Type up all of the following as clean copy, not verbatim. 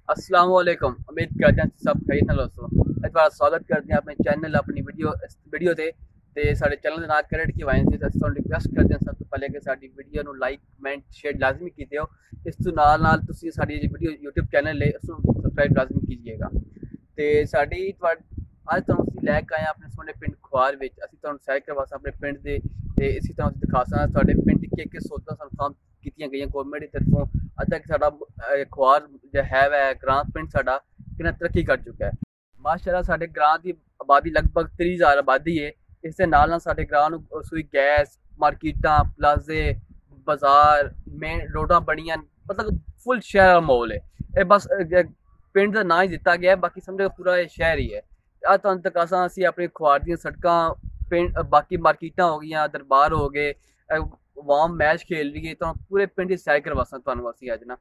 अस्सलाम वालेकुम। उम्मीद करते हैं सब खैरियत नाल दोस्तों। ਅੱਜ ਤੁਹਾਡਾ ਸਵਾਗਤ ਕਰਦੇ ਹਾਂ ਆਪਣੇ ਚੈਨਲ ਆਪਣੀ ਵੀਡੀਓ ਤੇ ਸਾਡੇ ਚੈਨਲ ਦੇ ਨਾਲ ਕਨੈਕਟ ਕੀ ਵਾਇਨ ਸੀ ਅਸੀਂ ਤੁਹਾਨੂੰ ਰਿਕਵੈਸਟ ਕਰਦੇ ਹਾਂ ਸਭ ਤੋਂ ਪਹਿਲੇ ਕਿ ਸਾਡੀ ਵੀਡੀਓ ਨੂੰ ਲਾਈਕ ਕਮੈਂਟ ਸ਼ੇਅਰ ਲਾਜ਼ਮੀ ਕੀਜਿਓ। ਇਸ ਤੋਂ ਨਾਲ ਤੁਸੀਂ ਸਾਡੀ ਵੀਡੀਓ YouTube ਚੈਨਲ ਲਈ ਉਸ ਨੂੰ ਸਬਸਕ੍ਰਾਈਬ ਲਾਜ਼ਮੀ ਕੀਜੀਏਗਾ। ਤੇ ਸਾਡੀ ਅੱਜ ਤੁਹਾਨੂੰ ਅਸੀਂ ਲੈ ਕੇ ਆਏ ਹਾਂ ਆਪਣੇ ਸੋਹਣੇ ਪਿੰਡ ਖੁਆਰ ਵਿੱਚ। ਅਸੀਂ ਤੁਹਾਨੂੰ ਸੈਰ ਕਰਵਾ ਸਕਦੇ ਆਪਣੇ ਪਿੰਡ ਦੇ ਤੇ ਇਸੇ ਤਰ੍ਹਾਂ ਅਸੀਂ ਦਿਖਾ ਸਕਦੇ ਸਾਡੇ ਪਿੰਡ ਦੀ ਕਿ ਸਹੂਲਤਾਂ ਸਾਨੂੰ ਕੰਮ ਕੀਤੀਆਂ ਗਈਆਂ ਗੌਰਮੈਂਟ ਦੀ ਤਰਫੋਂ। ਅੱਜ ਤੱਕ ਸਾਡਾ ਖੁਆਰ ਜੋ ਹੈ ਵੈ ਗ੍ਰਾਮ ਪਿੰਡ ਸਾਡਾ ਕਿੰਨਾ ਤਰੱਕੀ ਕਰ ਚੁੱਕਾ ਹੈ। ਮਾਸ਼ਾਅੱਲਾ ਸਾਡੇ ਗ੍ਰਾਮ ਦੀ ਆਬਾਦੀ ਲਗਭਗ 30,000 ਆਬਾਦੀ ਹੈ। ਇਸ ਦੇ ਨਾਲ ਸਾਡੇ ਗ੍ਰਾਮ ਨੂੰ ਰਸੋਈ ਗੈਸ ਮਾਰਕੀਟਾਂ ਪਲਾਜ਼ੇ ਬਾਜ਼ਾਰ ਮੇਨ ਰੋਡਾਂ ਬਣੀਆਂ ਮਤਲਬ ਫੁੱਲ ਸ਼ਹਿਰ ਦਾ ਮਾਹੌਲ ਹੈ। ਇਹ ਬਸ ਪਿੰਡ ਦਾ ਨਾਂ ਹੀ ਦਿੱਤਾ ਗਿਆ ਬਾਕੀ ਸਮਝੋ ਪੂਰਾ ਇਹ ਸ਼ਹਿਰ ਹੀ ਹੈ। ਅੱਜ ਤੁਹਾਨੂੰ ਦਿਖਾਸਾਂ ਅਸੀਂ ਆਪਣੇ ਖੁਆਰ ਦੀਆਂ ਸੜਕਾਂ ਪਿੰਡ ਬਾਕੀ ਮਾਰਕੀਟਾਂ ਹੋ ਗਈਆਂ ਦਰਬਾਰ ਹੋ ਗਏ ਵਾਮ ਮੈਚ ਖੇਲ ਰਹੀਏ ਤਾਂ ਪੂਰੇ ਪਿੰਡ ਦੀ ਸੈਰ ਕਰਵਾਸਾਂ ਤੁਹਾਨੂੰ ਅਸੀਂ ਅੱਜ ਨਾ।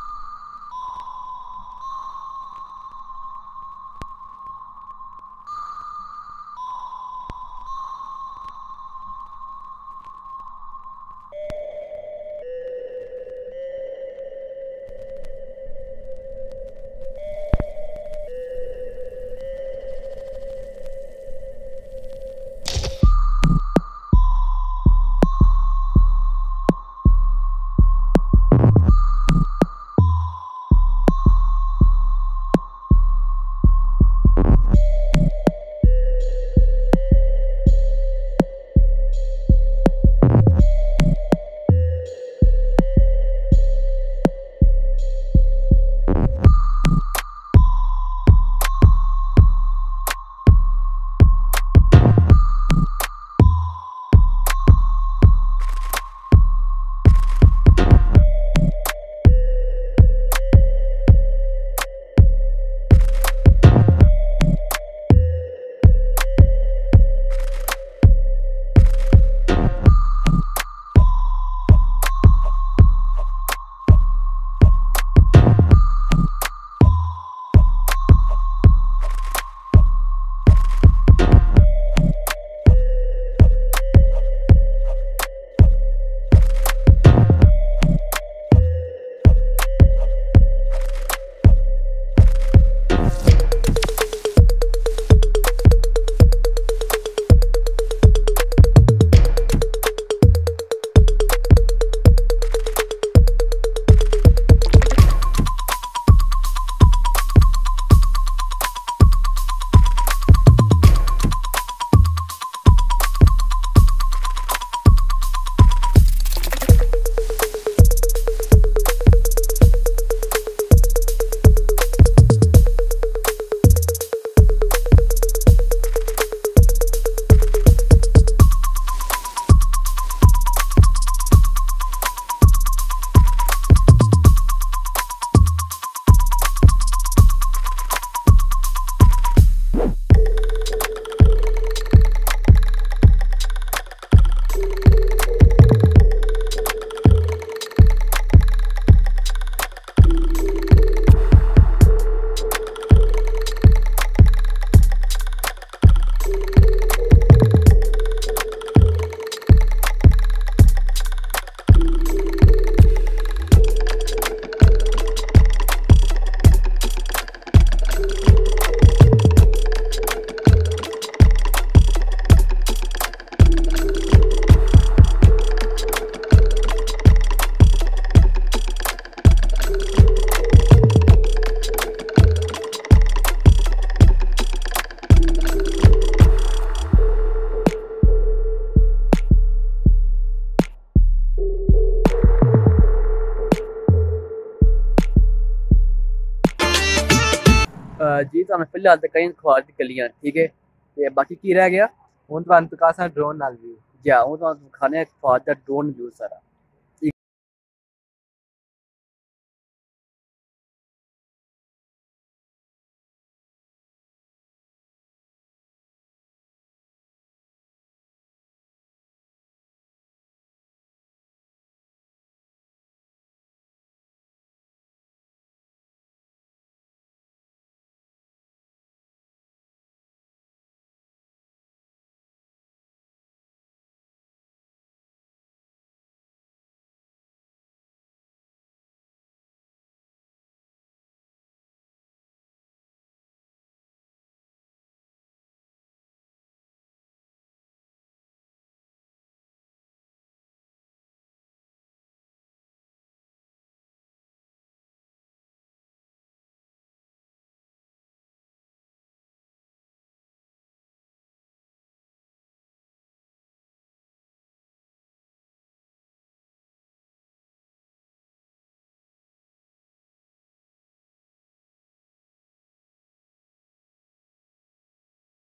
जी ਤੁਹਾਨੂੰ ਫਿਲਹਾਲ ਤੇ ਕਈ ਖਵਾਰ ਦੀ ਗਲੀਆਂ ਠੀਕ ਹੈ ਤੇ ਬਾਕੀ ਕੀ ਰਹਿ ਗਿਆ ਹੁਣ ਤੁਹਾਨੂੰ ਦਿਖਾਸਾਂ ਡਰੋਨ ਨਾਲ ਵੀ ਜਾਂ ਉਹ ਤੁਹਾਨੂੰ ਖਾਣੇ ਖਵਾਰ ਦਾ ਡਰੋਨ ਵਿਊ ਸਾਰਾ।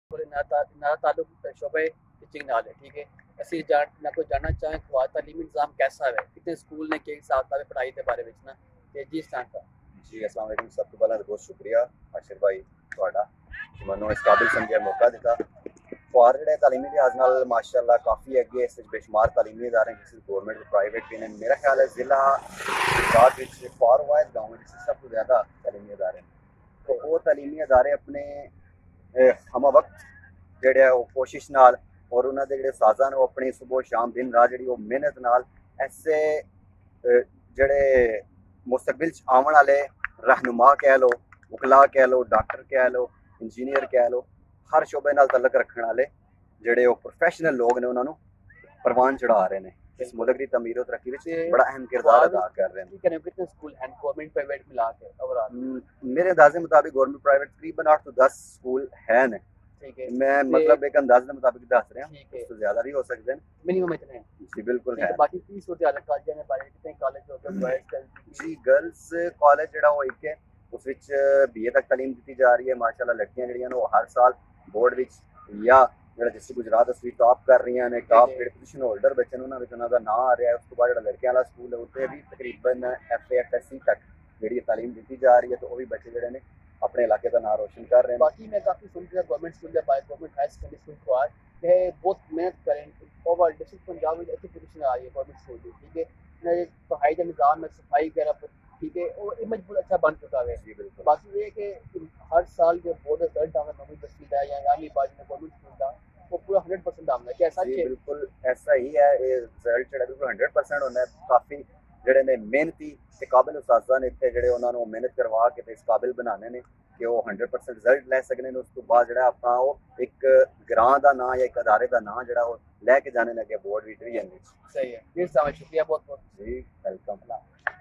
नारा ताल्लुक शोबे टीचिंग नाल है, ठीक है। ਅਸੀਂ ਨਾ ਕੋਈ ਜਾਣਨਾ ਚਾहें ਖਵਾਜ तालीमी निज़ाम कैसा है, कितने स्कूल ने के हिसाब किताब पढ़ाई के बारे में ना ते जी स्टार्ट का जी अस्सलाम वालेकुम। सब तो पहले बहुत शुक्रिया आशिर भाई ਤੁਹਾਡਾ कि मैंने इस काबिल समझिया मौका दिता। फुआर जेह्ड़े तालीमी लिहाज नाल माशाअल्लाह काफ़ी अगे इस बेशुमार तालीमी इदारे जिस गौरमेंट प्राइवेट भी ने। मेरा ख्याल है जिला गुजरात विच फुआर वाइज गाँव सब तो ज़्यादा तालीमी इदारे तो वो तालीमी इदारे अपने हम वक्त जेह्ड़े वो कोशिश नाल और उन्होंने जेह्ड़े साजा ने अपनी सुबह शाम दिन रात जी मेहनत नाल ऐसे जेह्ड़े मुस्तकबिल आने वाले रहनुमा कह लो, वकला कह लो, डॉक्टर कह लो, इंजीनियर कह लो, हर शोबे नाल तलक रखने वाले जेह्ड़े वो प्रोफैशनल लोग ने उन्होंने परवान चढ़ा रहे हैं। इस मुल्क की तमीर और तरक्की में बड़ा अहम किरदार अदा कर रहे हैं। कितने स्कूल हैं गवर्नमेंट प्राइवेट मिला के ओवरऑल? मेरे अंदाजे मुताबिक गवर्नमेंट प्राइवेट तकरीबन 8 तो 10 स्कूल हैं। ठीक है, मैं मतलब एक अंदाजे के मुताबिक दस रहा हूं, तो ज्यादा भी हो सकते हैं, मिनिमम इतने हैं। जी बिल्कुल है। बाकी 30 होते अलग कॉलेज ने बारे कितने कॉलेज होते हैं बॉयज जी गर्ल्स कॉलेज जेड़ा वो एक है उस विच बीए तक तालीम दी जा रही है। माशाल्लाह लड़कियां जड़ियां वो हर साल बोर्ड विच या जेड़ा डिस्ट्रिक्ट गुजरात उस टॉप कर रही हैं ने टॉप पोजीशन होल्डर बच्चे उन्हां विच उन्हां दा नाम आ रहा है। उस तो बाद जेड़ा लड़कियां वाला स्कूल है उत्ते भी तकरीबन FA FSC तक जेड़ी तालीम दी जा रही है, तो वो भी बच्चे जेड़े ने अपने इलाके का नाम रोशन कर रहे हैं। बाकी मैं काफ़ी सुन रहा गवर्नमेंट स्कूल या गवर्नमेंट हाई सेकेंडरी स्कूल को आज ये बहुत मेहनत करें ओवरऑल डिस्ट्रिक्ट पंजाब में अच्छी पोजीशन आ रही है गवर्नमेंट स्कूल की, ठीक है। पढ़ाई का निज़ाम है, सफाई वगैरह, ठीक है, और इमेज बहुत अच्छा बन चुका है। बाकी ये कि हर साल जो बोर्ड रिजल्ट आना 9वीं 10वीं का या 11वीं 12वीं गवर्नमेंट स्कूल का वो पूरा 100% आना है, क्या ऐसा? बिल्कुल ऐसा ही है। रिजल्ट जो बिल्कुल 100% होना है। काफ़ी जेडे ने मेहनती ते काबिल उस्तादा ने इतने जेडे उन्होंने मेहनत करवा के इस काबिल बनाने ने कि वो 100% रिजल्ट लै सकने। उस तो बाद जो अपना वो एक ग्रां का नाम या एक अदारे का नाम जो वो लैके जाने लगे बोर्ड डिवीजन। सही है जी, शुक्रिया बहुत बहुत जी, वेलकम।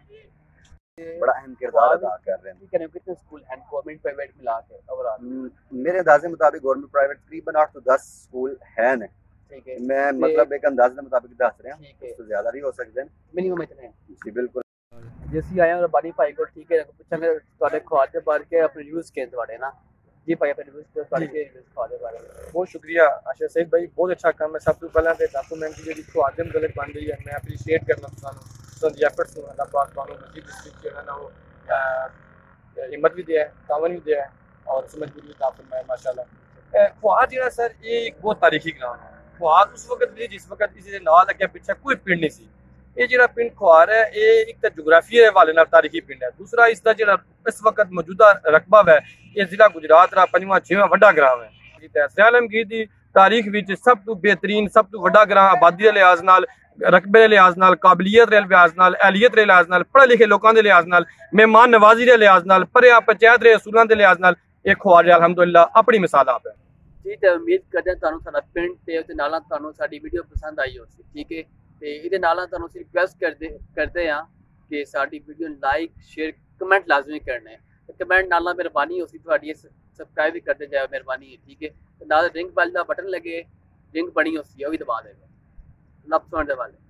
बड़ा अहम किरदार अदा कर रहे हैं। कितने स्कूल हैं गवर्नमेंट प्राइवेट मिला के ओवरऑल? मेरे अंदाजे मुताबिक गवर्नमेंट प्राइवेट तकरीबन 8 तो 10 स्कूल हैं। ठीक है, मैं मतलब एक अंदाजे के मुताबिक दस रहा हूं, तो ज्यादा भी हो सकते हैं, मिनिमम इतने हैं। जी बिल्कुल। जैसे आया और बानी भाई को, ठीक है, पूछांगे ਤੁਹਾਡੇ ਖਵਾਜ ਦੇ ਬਾਰੇ के अपने व्यूज के ਤੁਹਾਡੇ ना जी भाई अपने व्यूज के ਤੁਹਾਡੇ के व्यूज ਖਵਾਜ ਦੇ बारे में। बहुत शुक्रिया आशिर सईद भाई, बहुत अच्छा काम है। सब तो पहले ते डॉक्यूमेंट जी खवाज दे गलत बन रही है, मैं अप्रीशिएट करना चाहूँ तो दी एफर्ट्स को अल्लाह पाक मानो मजीद इस जो है ना वो हिम्मत भी दिया है, तावन भी दिया है और समझ भी दी है माशाल्लाह। खवाज जेड़ा सर ये एक बहुत तारीखी ग्राम है। खुआर उस वक्त भी जिस वक्त इसी नाल अगे पिछे कोई पिंड नहीं सी। ये जो पिंड खुआर है ये एक तो जोग्राफी के हवाले तारीखी पिंड है, दूसरा इसका जो इस वक्त मौजूदा रकबा है ये जिला गुजरात का 5वां 6वां वड्डा ग्राम है। सयाल आलमगीर की तारीख में सब तो बेहतरीन सब तो वड्डा ग्राम आबादी के लिहाज नाल, रकबे के लिहाज नाल, काबलियत के लिहाज नाल, अहलियत के लिहाज नाल, पढ़े लिखे लोगों के लिहाज नाल, मेहमान नवाजी के लिहाज नाल, पढ़िया पंचायत के असूलों के लिहाज नाल ये खुआर अलहमदुलिल्लाह अपनी मिसाल आप है जी। तो उम्मीद करते हैं ਤੁਹਾਨੂੰ ਸਾਡਾ ਪਿੰਡ ਤੇ ਉਹਦੇ ਨਾਲ ਤੁਹਾਨੂੰ ਸਾਡੀ ਵੀਡੀਓ ਪਸੰਦ ਆਈ ਹੋਵੇ, ਠੀਕ ਹੈ। ਤੇ ਇਹਦੇ ਨਾਲ ਤੁਹਾਨੂੰ ਅਸੀਂ ਰਿਕੁਐਸਟ ਕਰਦੇ ਹਾਂ ਕਿ ਸਾਡੀ ਵੀਡੀਓ ਨੂੰ ਲਾਈਕ ਸ਼ੇਅਰ ਕਮੈਂਟ ਲਾਜ਼ਮੀ ਕਰਨਾ ਹੈ। ਤੇ ਕਮੈਂਟ ਨਾਲ ਮਿਹਰਬਾਨੀ ਹੋਸੀ ਤੁਹਾਡੀ ਸਬਸਕ੍ਰਾਈਬ ਵੀ ਕਰਦੇ ਜਾਓ, ਮਿਹਰਬਾਨੀ ਹੈ, ਠੀਕ ਹੈ। ਤੇ ਨਾਲ ਰਿੰਗ ਬੈਲ ਦਾ ਬਟਨ ਲੱਗੇ, ਰਿੰਗ ਬਣੀ ਹੋਸੀ ਉਹ ਵੀ ਦਬਾ ਦੇਵੇ। ਲੱਭ ਸੁਣਨ ਦੇ ਵਾਲੇ।